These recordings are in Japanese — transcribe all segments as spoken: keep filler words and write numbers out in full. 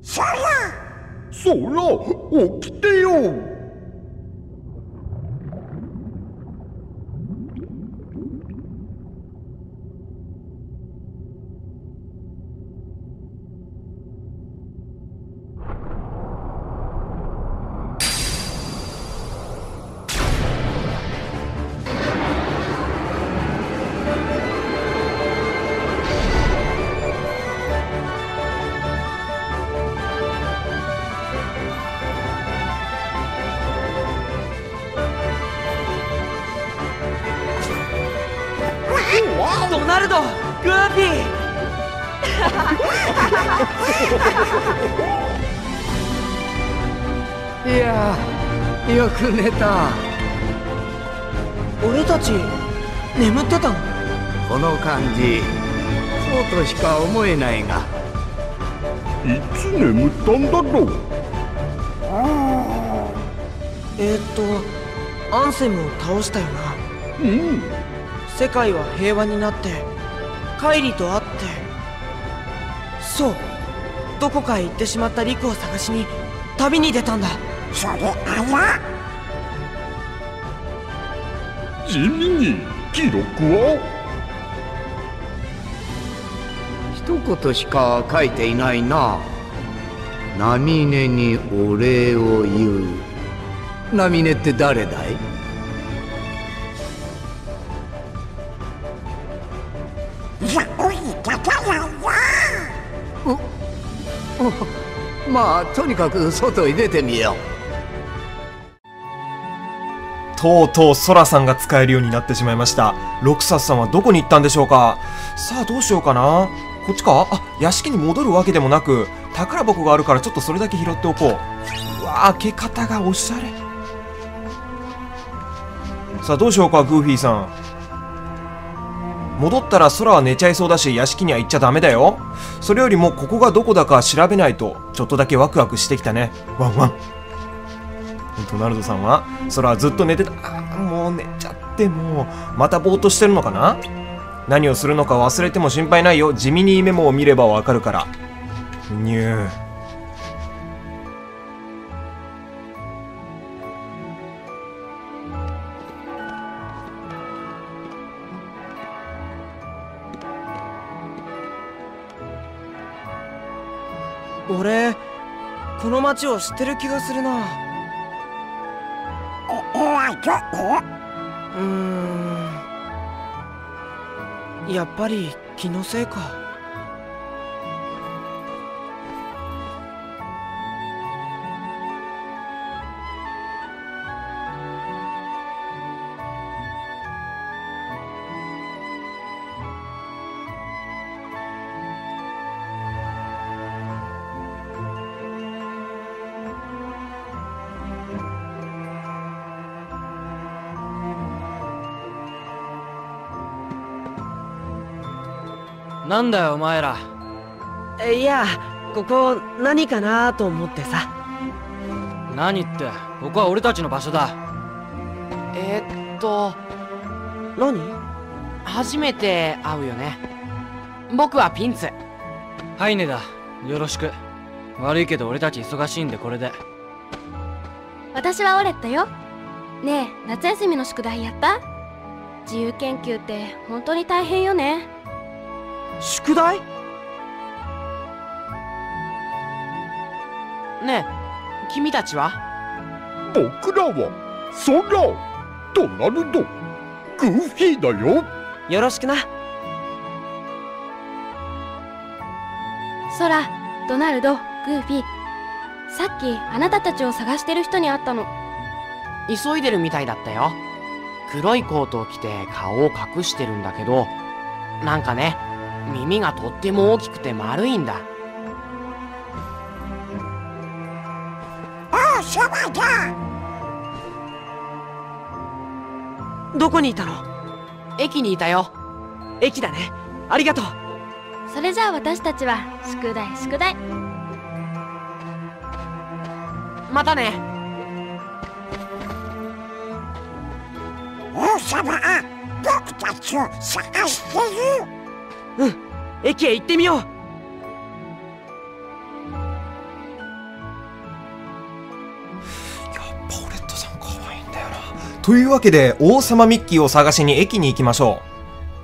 そらそら起きてよ。 ドナルド、グーフィーいやー、よく寝た。 俺たち眠ってたの？ この感じ、そうとしか思えないが。 いつ眠ったんだろう。 えー、っとアンセムを倒したよな。 うん。 世界は平和になってカイリと会って、そう、どこかへ行ってしまったリクを探しに旅に出たんだ。 それあら地味に記録は一言しか書いていないな。ナミネにお礼を言う。ナミネって誰だい？まあとにかく外へ出てみよう。とうとうソラさんが使えるようになってしまいました。ロクサスさんはどこに行ったんでしょうか。さあどうしようかな。こっちか。あ、屋敷に戻るわけでもなく宝箱があるからちょっとそれだけ拾っておこう。うわあ、開け方がおしゃれ。さあどうしようか、グーフィーさん。戻ったら空は寝ちゃいそうだし屋敷には行っちゃダメだよ。それよりもここがどこだか調べないと。ちょっとだけワクワクしてきたね。ワンワン。ドナルドさんは空はずっと寝てた。あー、もう寝ちゃって。もうまたぼーっとしてるのかな。何をするのか忘れても心配ないよ。地味にメモを見ればわかるから。ニュー。 俺この町を知ってる気がするな。うーん、やっぱり気のせいか。 なんだよお前ら。 いや、ここ何かなと思ってさ。 何って、ここは俺たちの場所だ。 えー、っと何？ 初めて会うよね。僕はピンツ。 ハイネだ。よろしく。悪いけど俺たち忙しいんでこれで。 私はオレットよ。ねえ、夏休みの宿題やった？自由研究って本当に大変よね。 宿題？ ねえ、君たちは？ 僕らはソラ、ドナルド、グーフィーだよ。 よろしくな。 ソラ、ドナルド、グーフィー。さっきあなたたちを探してる人に会ったの。 急いでるみたいだったよ。黒いコートを着て顔を隠してるんだけど、なんかね、耳がとっても大きくて丸いんだ。 ああ、そばだ。 どこにいたの？ 駅にいたよ。 駅だね。ありがとう。 それじゃあ私たちは宿題宿題。 またね。 王様、僕たちを探してる。 うん、駅へ行ってみよう。 パオレットさん可愛いんだよな。というわけで王様ミッキーを探しに駅に行きましょう。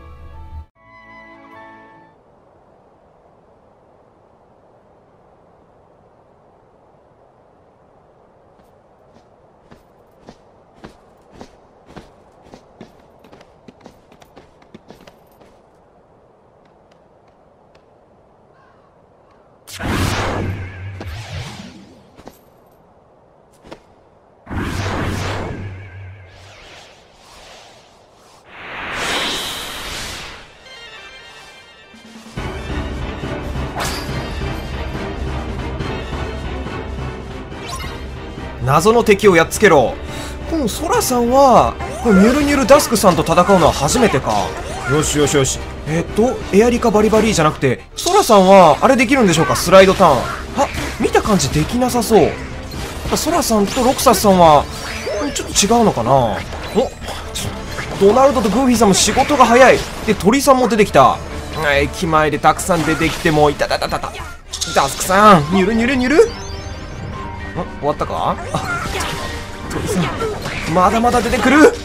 謎の敵をやっつけろ。このソラさんはこれニュルニュルダスクさんと戦うのは初めてか。よしよしよし。えっとエアリカバリバリーじゃなくてソラさんはあれできるんでしょうか、スライドターン。あ、見た感じできなさそう。ソラさんとロクサスさんはちょっと違うのかな。お、ドナルドとグーフィーさんも仕事が早い。で鳥さんも出てきた。駅前でたくさん出てきてもいたたたたた。ダスクさんニュルニュルニュル。ん、終わったか。あ、鳥さんまだまだ出てくる。ん、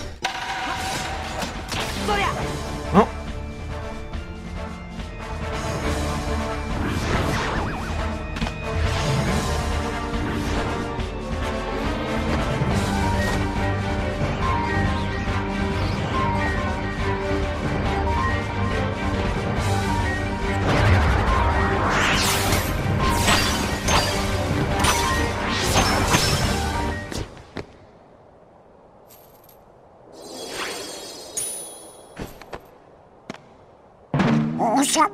王様。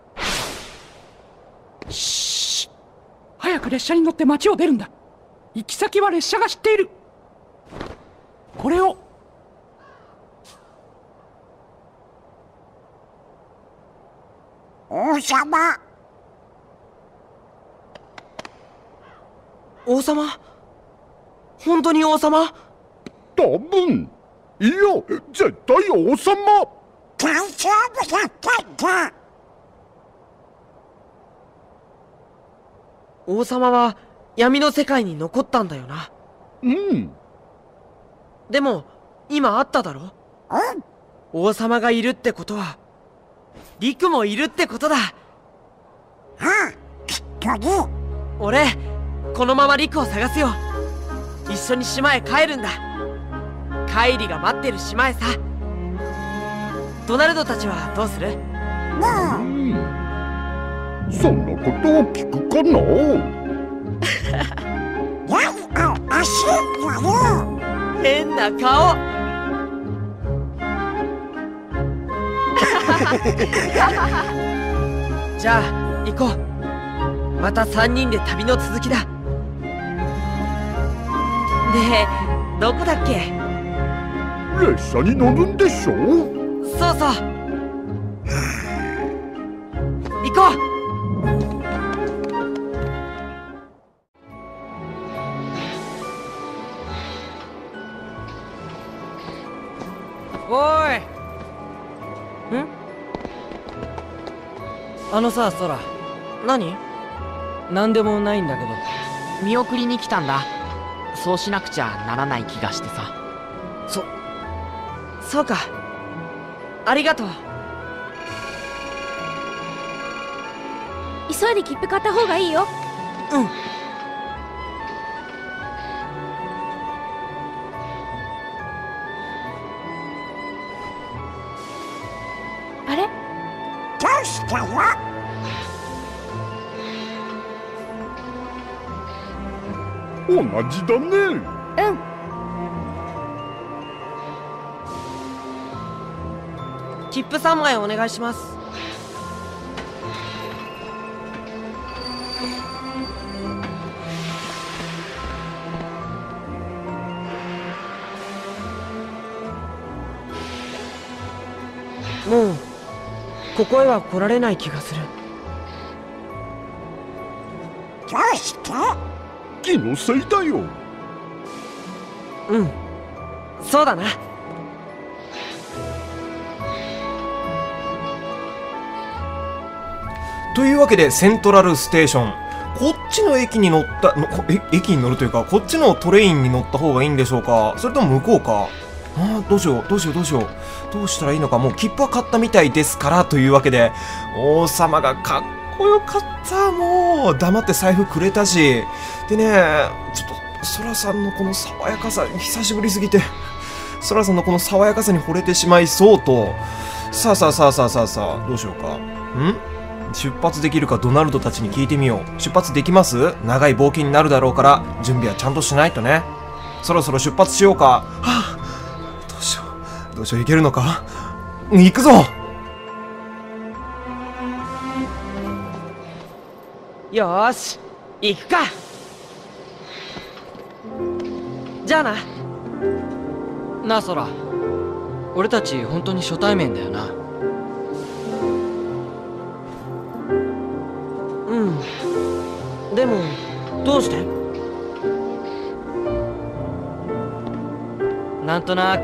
しー、早く列車に乗って町を出るんだ。行き先は列車が知っている。これを。 王様。 王様？本当に王様？ 多分。いや、絶対王様。 大丈夫だったんだ。 王様は闇の世界に残ったんだよな。 うん。 でも今会っただろ。 うん。 王様がいるってことはリクもいるってことだ。 ああ、きっとね。 俺このままリクを探すよ。一緒に島へ帰るんだ。カイリが待ってる島へさ。ドナルドたちはどうする？ もう。 うん。そんなことを聞くかな。 何を足んのよ。 変な顔。じゃあ行こう。また三人で旅の続きだ。で、どこだっけ？ 列車に乗るんでしょ。 そうそう。行こう。 おーい。 ん？ あのさ、ソラ。 何？ なんでもないんだけど。 見送りに来たんだ。そうしなくちゃならない気がしてさ。 そ、そうか。ありがとう。 急いで切符買った方がいいよ。 うん。 あれ？ どうしたよ。 同じだね。 うん。 切符さんまいお願いします。もうここへは来られない気がする。 どうして？ 気のせいだよ。 うん、そうだな。 というわけでセントラルステーション、 こっちの駅に乗ったのこえ駅に乗るというか、こっちのトレインに乗った方がいいんでしょうか、それとも向こうか。あーどうしようどうしようどうしようどうしたらいいのか。もう切符は買ったみたいですから、というわけで王様がかっこよかった。もう黙って財布くれたし、でね、ちょっとソラさんのこの爽やかさ、久しぶりすぎてソラさんのこの爽やかさに惚れてしまいそうと。さあさあさあさあさあさあ、どうしようか。ん出発できるかドナルドたちに聞いてみよう。出発できます？長い冒険になるだろうから準備はちゃんとしないとね。そろそろ出発しようか。はあ、どうしようどうしよう、いけるのか。行くぞ。 よーし行くか。じゃあな。 なあソラ、俺たち本当に初対面だよな。 うん。でもどうして？ なんとなく。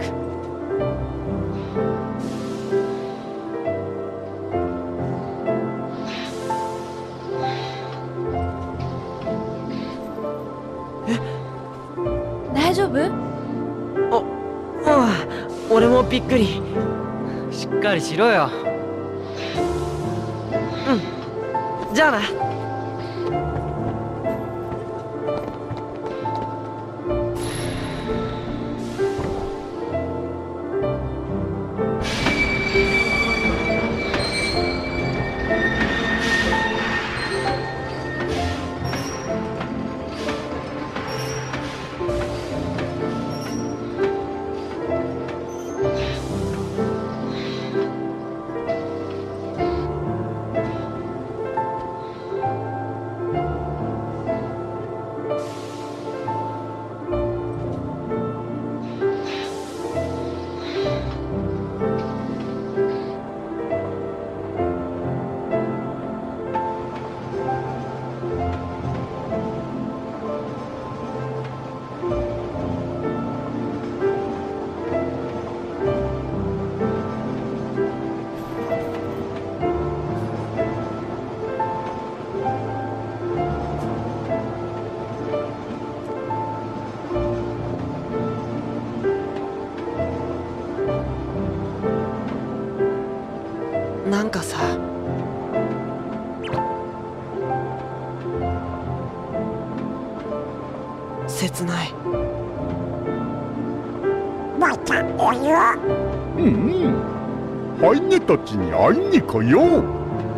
大丈夫？ ああ、俺もびっくり。 しっかりしろよ。 うん。じゃあな。なんかさ、切ない。 またお湯。 うんうん。ハイネたちに会いに来よう。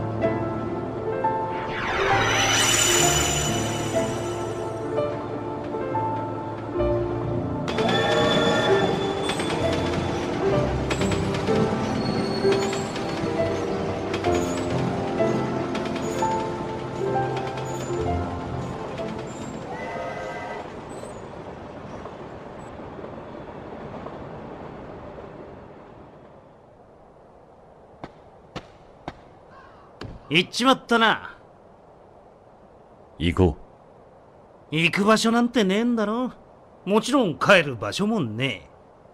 行っちまったな。 行こう。行く場所なんてねえんだろ。もちろん帰る場所もねえ。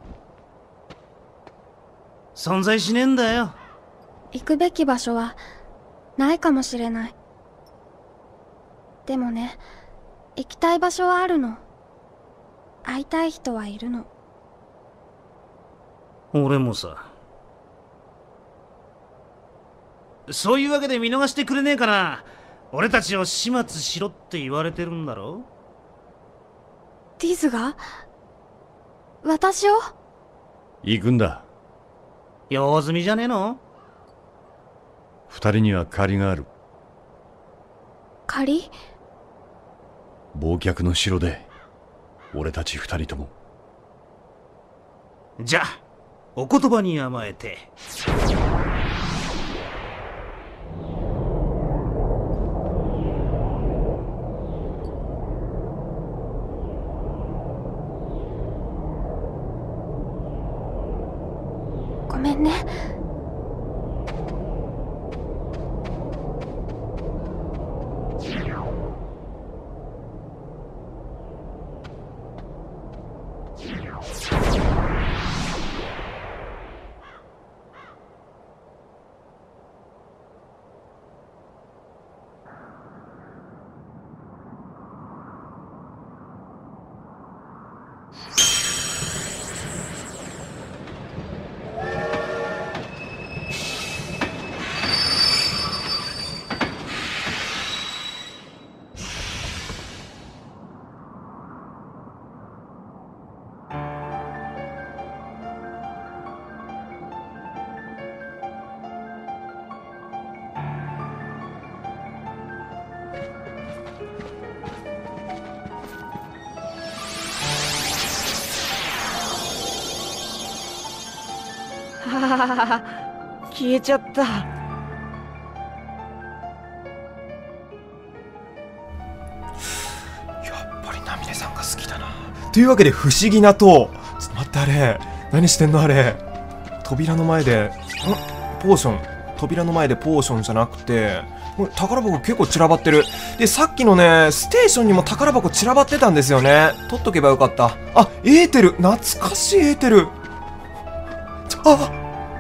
存在しねえんだよ。 行くべき場所はないかもしれない。でもね、行きたい場所はあるの。会いたい人はいるの。 俺もさ。そういうわけで見逃してくれねえかな。俺たちを始末しろって言われてるんだろ。 ディズが私を？ 行くんだ。 用済みじゃねえの？ 二人には借りがある。 借り？ 忘却の城で俺たち二人とも。 じゃあお言葉に甘えて。 ごめんね。 あ消えちゃった。 やっぱりナミネさんが好きだな。というわけで不思議な塔。ちょっと待って、あれ何してんのあれ。扉の前でんポーション、扉の前でポーションじゃなくて宝箱結構散らばってる。でさっきのねステーションにも宝箱散らばってたんですよね。取っとけばよかった。あ、エーテル、懐かしいエーテル。ちょあ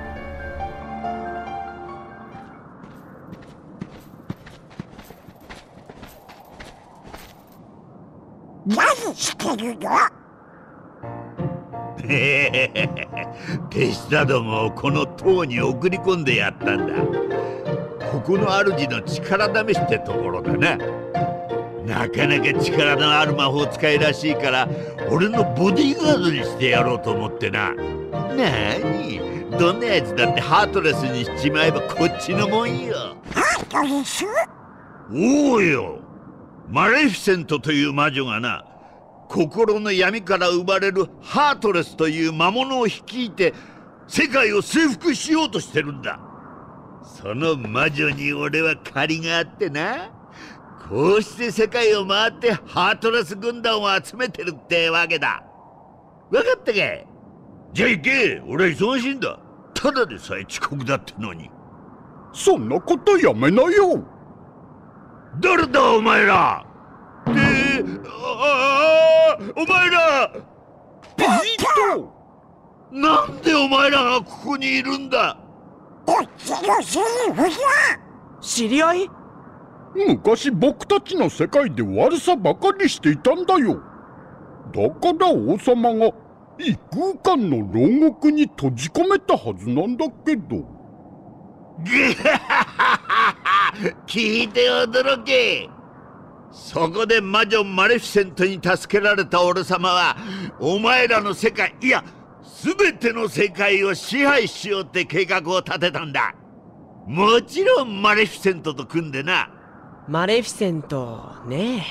何してるの？ 手下どもをこの塔に送り込んでやったんだ。ここの主の力試しってところだな。なかなか力のある魔法使いらしいから俺のボディーガードにしてやろうと思ってな。なに、どんなやつだってハートレスにしちまえばこっちのもんよ。 ハートレス？ おうよ、マレフィセントという魔女がな、心の闇から生まれるハートレスという魔物を率いて世界を征服しようとしてるんだ。その魔女に俺は借りがあってな、こうして世界を回ってハートレス軍団を集めてるってわけだ。分かったか？じゃあ行け、俺は忙しいんだ。ただでさえ遅刻だってのに。 そんなことやめなよ。 誰だお前ら。で、ああ、お前らピート、 なんでお前らがここにいるんだ。 こっちのセリフだ。 知り合い？ 昔僕たちの世界で悪さばかりしていたんだよ。だから王様が異空間の牢獄に閉じ込めたはずなんだけど。 聞いて驚け。そこで魔女マレフィセントに助けられた俺様はお前らの世界、いや全ての世界を支配しようって計画を立てたんだ。もちろんマレフィセントと組んでな。 マレフィセントね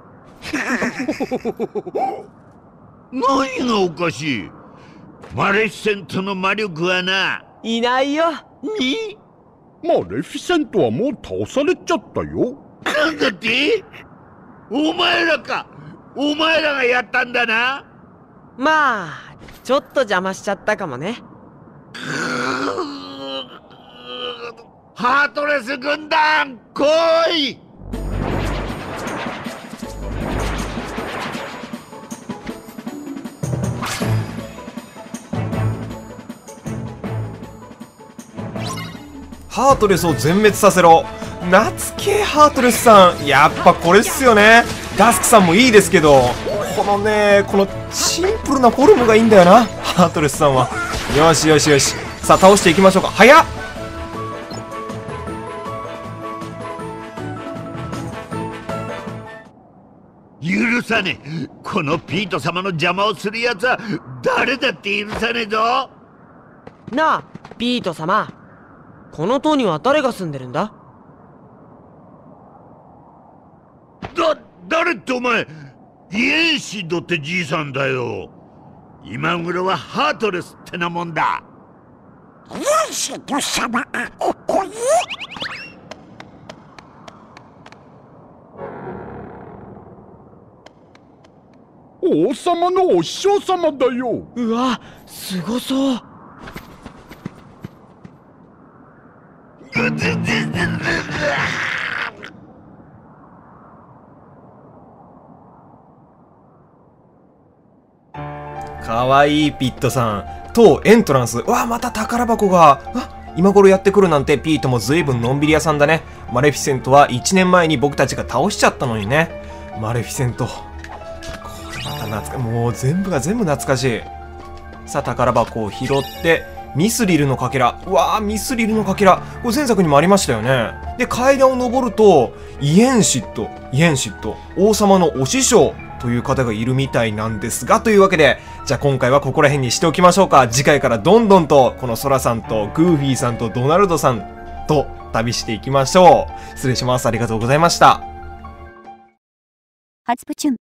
何がおかしい。マレフィセントの魔力はな、 いないよ。 にマレフィセントはもう倒されちゃったよ。 なんだって？お前らか。お前らがやったんだな。 まあちょっと邪魔しちゃったかもね。 ハートレス軍団来い。 ハートレスを全滅させろ。懐けハートレスさん。やっぱこれっすよね。ダスクさんもいいですけど、このねこのシンプルなフォルムがいいんだよな、ハートレスさんは。よしよしよし、さあ倒していきましょうか。早っ。 許さねえ。このピート様の邪魔をするやつは誰だって許さねえぞ。 なあピート様、この塔には誰が住んでるんだ？ だ、誰ってお前、イエンシドってじいさんだよ。今頃はハートレスってなもんだ。 イエンシド様がここに？ 王様のお師匠様だよ。 うわ、すごそう。 かわいいピットさん。塔エントランス。うわ、また宝箱が。あ、今頃やってくるなんて。ピートも随分のんびり屋さんだね。マレフィセントはいちねんまえに僕たちが倒しちゃったのにね。マレフィセント。これまた懐か、もう全部が全部懐かしい。さあ宝箱を拾ってミスリルのかけら。うわー、ミスリルのかけら。これ前作にもありましたよね。で階段を登るとイエンシットイエンシット王様のお師匠という方がいるみたいなんですが、というわけでじゃあ今回はここら辺にしておきましょうか。次回からどんどんとこのソラさんとグーフィーさんとドナルドさんと旅していきましょう。失礼します。ありがとうございました。 はつぷちゅん。